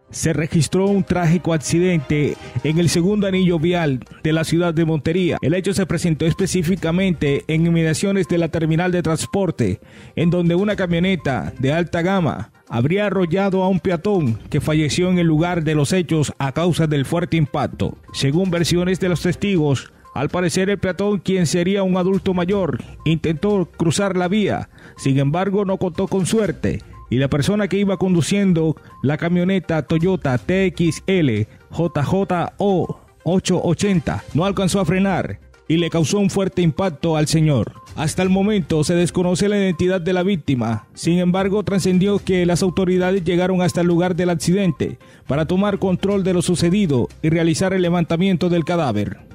se registró un trágico accidente en el segundo anillo vial de la ciudad de Montería. El hecho se presentó específicamente en inmediaciones de la terminal de transporte, en donde una camioneta de alta gama habría arrollado a un peatón que falleció en el lugar de los hechos a causa del fuerte impacto. Según versiones de los testigos, al parecer el peatón, quien sería un adulto mayor, intentó cruzar la vía, sin embargo no contó con suerte, y la persona que iba conduciendo la camioneta Toyota TXL JJO 880 no alcanzó a frenar y le causó un fuerte impacto al señor. Hasta el momento se desconoce la identidad de la víctima, sin embargo trascendió que las autoridades llegaron hasta el lugar del accidente para tomar control de lo sucedido y realizar el levantamiento del cadáver.